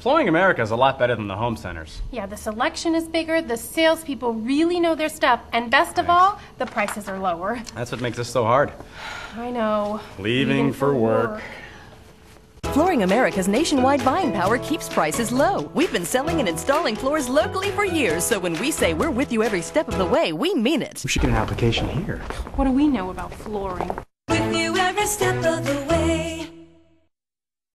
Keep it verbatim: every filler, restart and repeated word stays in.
Flooring America is a lot better than the home centers. Yeah, the selection is bigger, the salespeople really know their stuff, and best of Thanks. all, the prices are lower. That's what makes this so hard. I know. Leaving, Leaving for, for work. work. Flooring America's nationwide buying power keeps prices low. We've been selling and installing floors locally for years, so when we say we're with you every step of the way, we mean it. We should get an application here. What do we know about flooring? With you every step of the way.